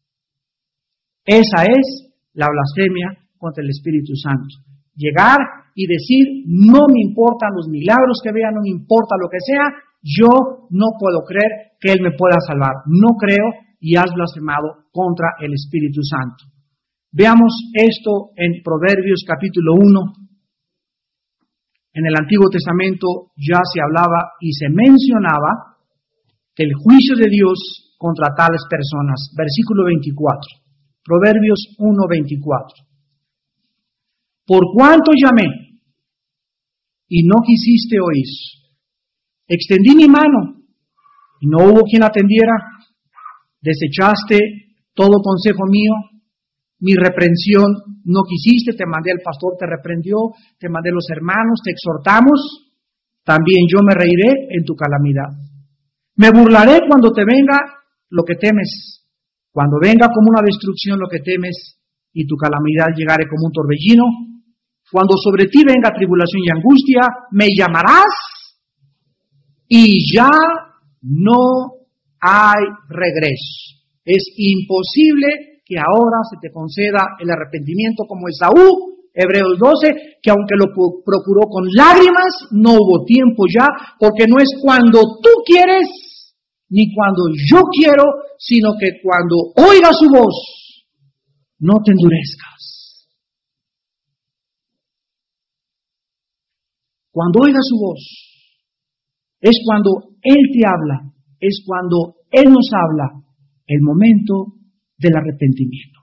Speaker 1: Esa es la blasfemia contra el Espíritu Santo. Llegar y decir, no me importan los milagros que vea, no me importa lo que sea, yo no puedo creer que Él me pueda salvar. No creo y has blasfemado contra el Espíritu Santo. Veamos esto en Proverbios capítulo uno. En el Antiguo Testamento ya se hablaba y se mencionaba que el juicio de Dios contra tales personas. Versículo veinticuatro. Proverbios uno, veinticuatro. Por cuanto llamé y no quisiste oír, extendí mi mano y no hubo quien atendiera, desechaste todo consejo mío, mi reprensión no quisiste, te mandé al pastor, te reprendió, te mandé los hermanos, te exhortamos, también yo me reiré en tu calamidad. Me burlaré cuando te venga lo que temes, cuando venga como una destrucción lo que temes, y tu calamidad llegare como un torbellino. Cuando sobre ti venga tribulación y angustia, me llamarás y ya no hay regreso. Es imposible que ahora se te conceda el arrepentimiento como Esaú, Hebreos doce, que aunque lo procuró con lágrimas, no hubo tiempo ya, porque no es cuando tú quieres, ni cuando yo quiero, sino que cuando oigas su voz, no te endurezcas. Cuando oigas su voz, es cuando Él te habla, es cuando Él nos habla, el momento del arrepentimiento.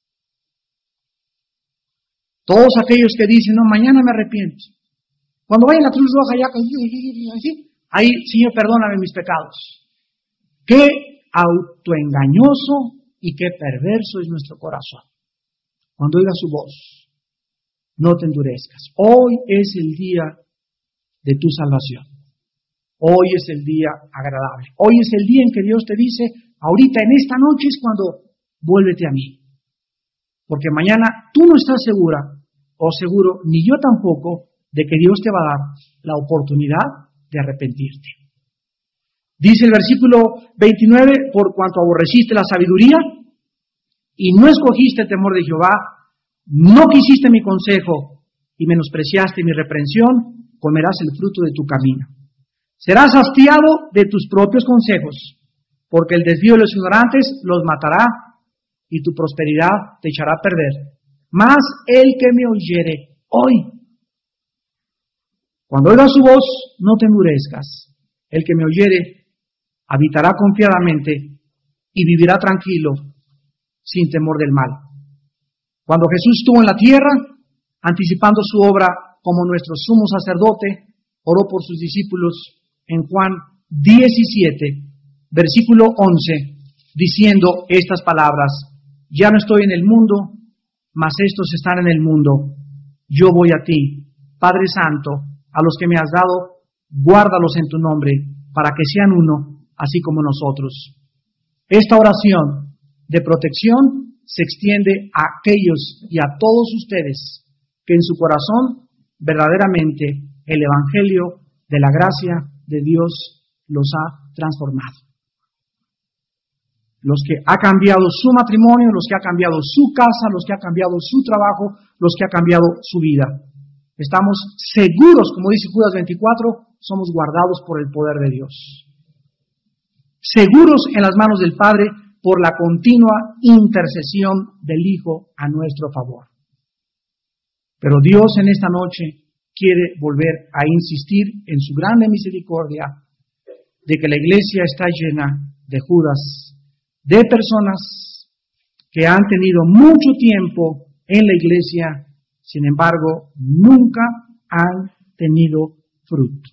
Speaker 1: Todos aquellos que dicen, no, mañana me arrepiento. Cuando vaya a la Cruz Roja, ya, ahí, Señor, perdóname mis pecados. Qué autoengañoso y qué perverso es nuestro corazón. Cuando oigas su voz, no te endurezcas. Hoy es el día de tu salvación. Hoy es el día agradable. Hoy es el día en que Dios te dice, ahorita en esta noche es cuando vuélvete a mí. Porque mañana tú no estás segura, o seguro, ni yo tampoco, de que Dios te va a dar la oportunidad de arrepentirte. Dice el versículo veintinueve, por cuanto aborreciste la sabiduría y no escogiste el temor de Jehová, no quisiste mi consejo y menospreciaste mi reprensión, comerás el fruto de tu camino. Serás hastiado de tus propios consejos, porque el desvío de los ignorantes los matará y tu prosperidad te echará a perder. Mas el que me oyere hoy, cuando oigas su voz, no te endurezcas. El que me oyere habitará confiadamente y vivirá tranquilo, sin temor del mal. Cuando Jesús estuvo en la tierra, anticipando su obra como nuestro sumo sacerdote, oró por sus discípulos en Juan diecisiete, versículo once, diciendo estas palabras: ya no estoy en el mundo, mas estos están en el mundo. Yo voy a ti, Padre Santo, a los que me has dado, guárdalos en tu nombre, para que sean uno, así como nosotros. Esta oración de protección se extiende a aquellos y a todos ustedes que en su corazón verdaderamente el Evangelio de la gracia de Dios los ha transformado. Los que ha cambiado su matrimonio, los que ha cambiado su casa, los que ha cambiado su trabajo, los que ha cambiado su vida. Estamos seguros, como dice Judas veinticuatro, somos guardados por el poder de Dios. Seguros en las manos del Padre por la continua intercesión del Hijo a nuestro favor. Pero Dios en esta noche quiere volver a insistir en su grande misericordia de que la iglesia está llena de Judas, de personas que han tenido mucho tiempo en la iglesia, sin embargo, nunca han tenido fruto.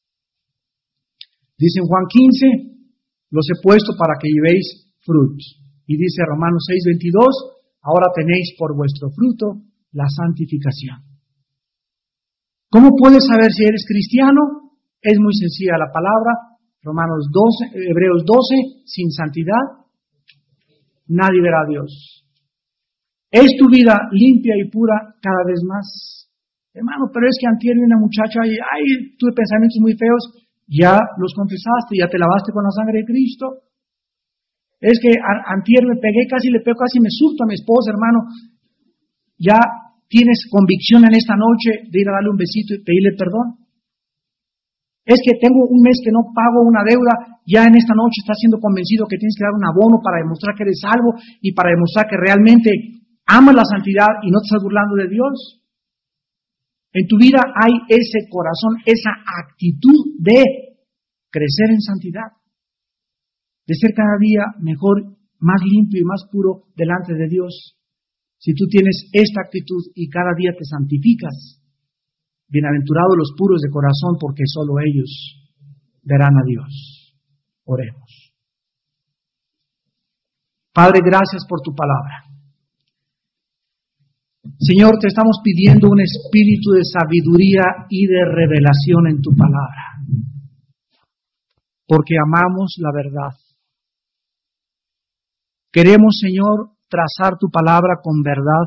Speaker 1: Dice en Juan quince, los he puesto para que llevéis frutos. Y dice Romanos seis veintidós, ahora tenéis por vuestro fruto la santificación. ¿Cómo puedes saber si eres cristiano? Es muy sencilla la palabra. Romanos doce, Hebreos doce, sin santidad nadie verá a Dios. ¿Es tu vida limpia y pura cada vez más? Hermano, pero es que antier una muchacha y ay, tuve pensamientos muy feos. Ya los confesaste, ya te lavaste con la sangre de Cristo. Es que antier me pegué, casi le pego, casi me surto a mi esposa, hermano. Ya tienes convicción en esta noche de ir a darle un besito y pedirle perdón. Es que tengo un mes que no pago una deuda, ya en esta noche estás siendo convencido que tienes que dar un abono para demostrar que eres salvo y para demostrar que realmente amas la santidad y no te estás burlando de Dios. En tu vida hay ese corazón, esa actitud de crecer en santidad, de ser cada día mejor, más limpio y más puro delante de Dios. Si tú tienes esta actitud y cada día te santificas, bienaventurados los puros de corazón, porque solo ellos verán a Dios. Oremos. Padre, gracias por tu palabra. Señor, te estamos pidiendo un espíritu de sabiduría y de revelación en tu palabra, porque amamos la verdad. Queremos, Señor, trazar tu palabra con verdad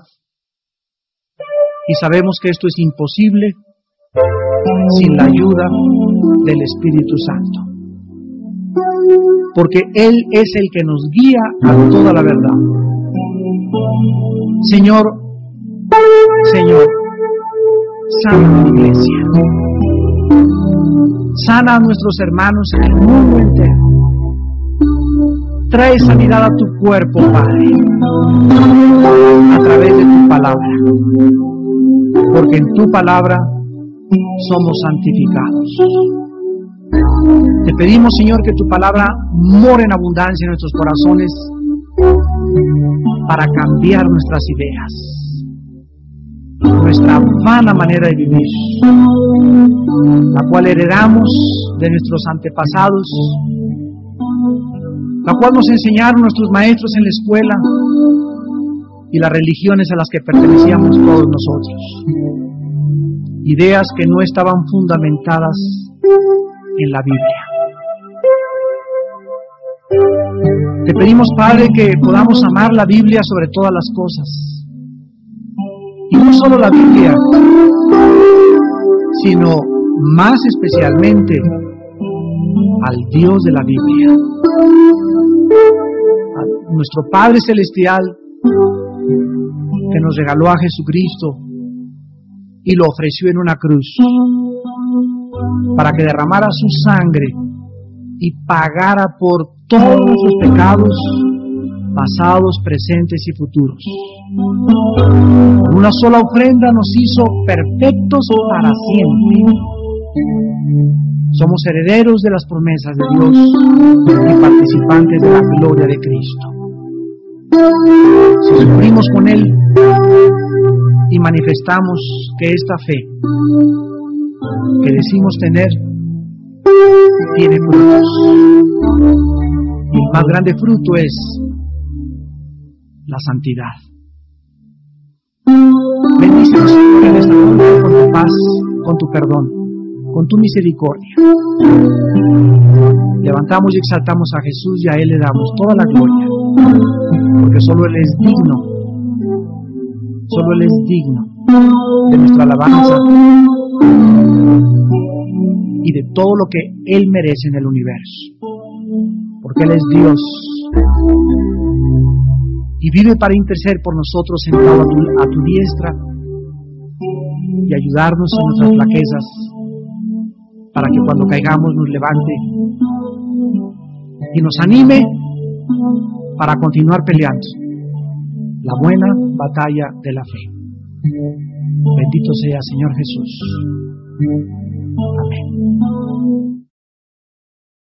Speaker 1: y sabemos que esto es imposible sin la ayuda del Espíritu Santo, porque Él es el que nos guía a toda la verdad. Señor, Señor, sana tu iglesia, sana a nuestros hermanos en el mundo entero. Trae sanidad a tu cuerpo, Padre, a través de tu palabra, porque en tu palabra somos santificados. Te pedimos, Señor, que tu palabra more en abundancia en nuestros corazones para cambiar nuestras ideas, nuestra vana manera de vivir, la cual heredamos de nuestros antepasados, la cual nos enseñaron nuestros maestros en la escuela y las religiones a las que pertenecíamos todos nosotros. Ideas que no estaban fundamentadas en la Biblia. Te pedimos, Padre, que podamos amar la Biblia sobre todas las cosas. Y no solo la Biblia, sino más especialmente al Dios de la Biblia, a nuestro Padre Celestial, que nos regaló a Jesucristo y lo ofreció en una cruz para que derramara su sangre y pagara por todos nuestros pecados pasados, presentes y futuros. Con una sola ofrenda nos hizo perfectos para siempre. Somos herederos de las promesas de Dios y participantes de la gloria de Cristo. Si sufrimos con Él y manifestamos que esta fe que decimos tener tiene frutos, y el más grande fruto es la santidad. Bendícenos, Señor, en esta noche con tu paz, con tu perdón, con tu misericordia. Levantamos y exaltamos a Jesús y a Él le damos toda la gloria, porque solo Él es digno, solo Él es digno de nuestra alabanza y de todo lo que Él merece en el universo, porque Él es Dios y vive para interceder por nosotros sentado a tu, a tu diestra y ayudarnos en nuestras flaquezas, para que cuando caigamos nos levante y nos anime para continuar peleando la buena batalla de la fe. Bendito sea, Señor Jesús. Amén.